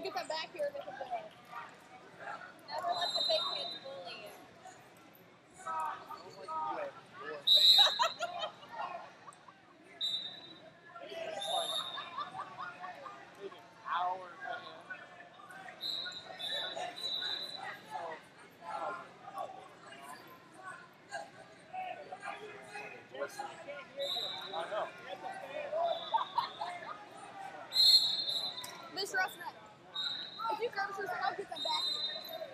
get them back here and make them go. Never let the fake kids bully you. Mr. Russell, if you grab us, I'll get them back here.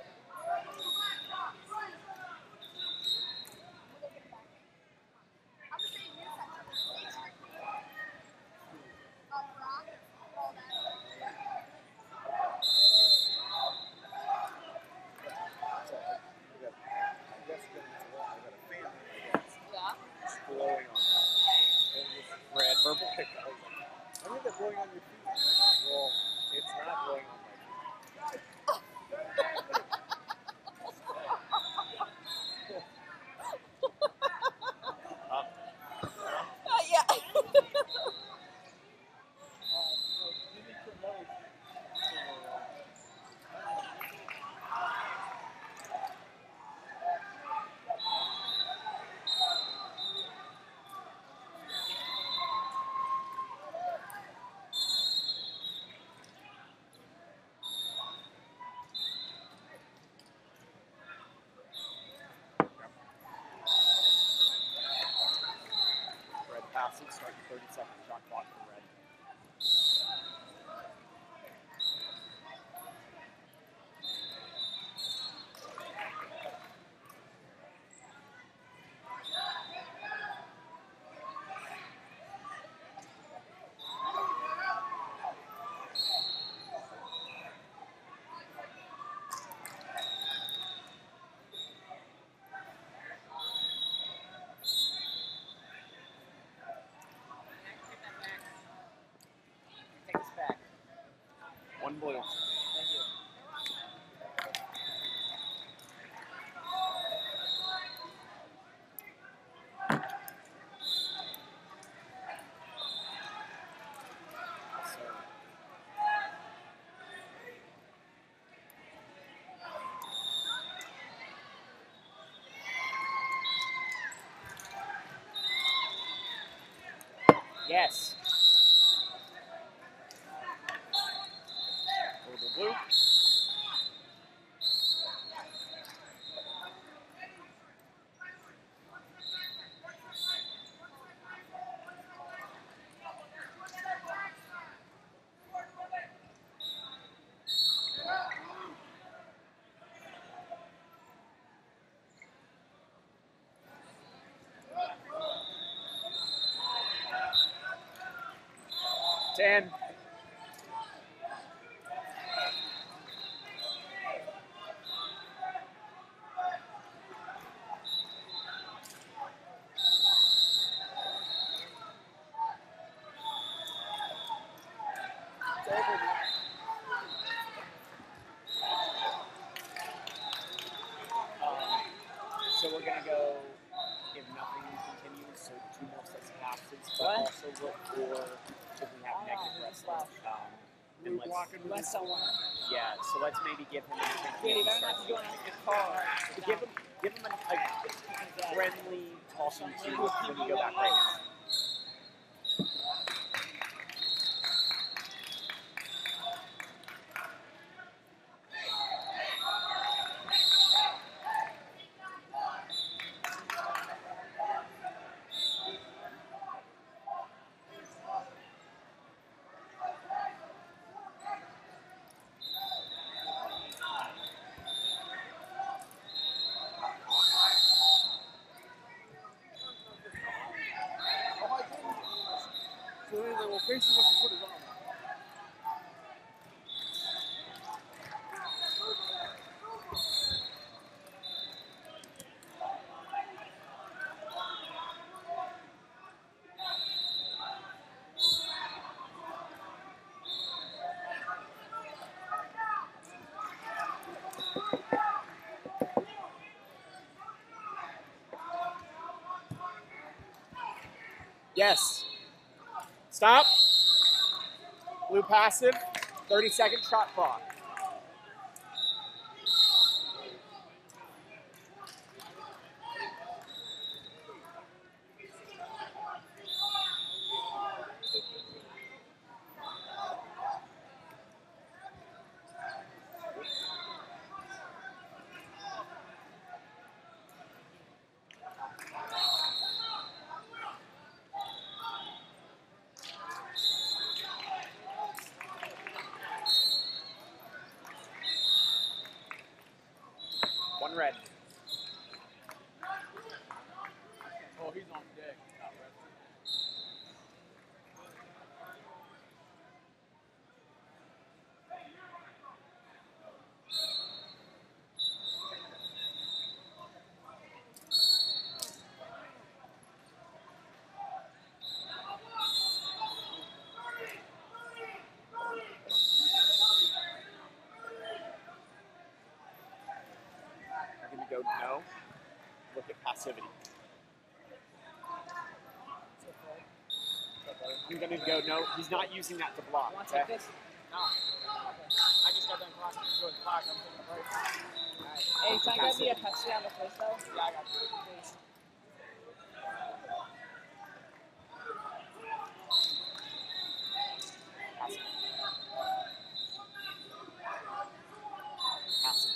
Red verbal pickup. I think they're blowing on your feet. Well, it's not blowing on my feet. Yeah. Red passing, starting 30-second shot clock for red. One blue. Thank you. Yes. Blue. Ten. So we're going to go, if nothing continues, so 2 more sets of passes, but also look for, if we have negative wrestling. And let's, yeah, so let's maybe give him give him a friendly talking to when you go back right now. Yes. Stop. Blue passive. 30-second shot clock. One red. Oh, he's on deck. Not red. I'm going to go no. Look at passivity. I'm going to go no. He's not using that to block. Want to Okay? take this? No. I just got done clocking. Doing clock. I'm taking a break. Alright. Hey, can I get me a Pepsi on the place though? Yeah, I got you. Please. Passive. Passive.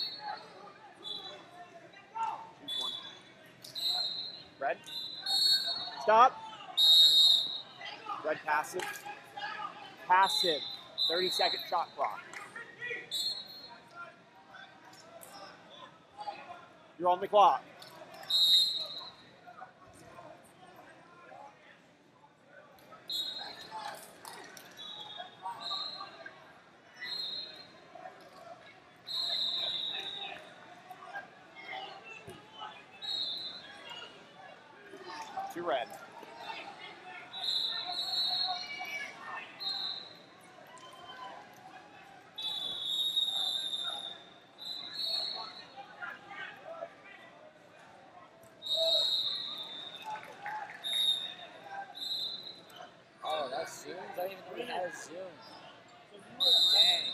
Choose one. Red. Stop. Red passive. Passive. 30-second shot clock. You're on the clock. Two red. Oh, that's Zoom? I didn't even know we had a Zoom. Dang.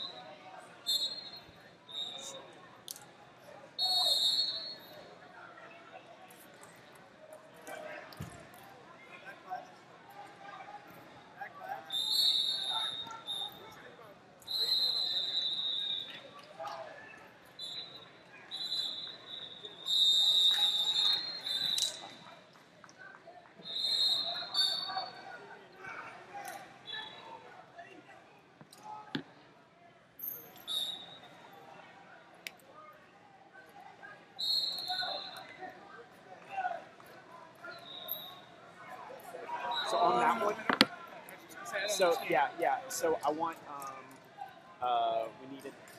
So on that one, so yeah. So I want we needed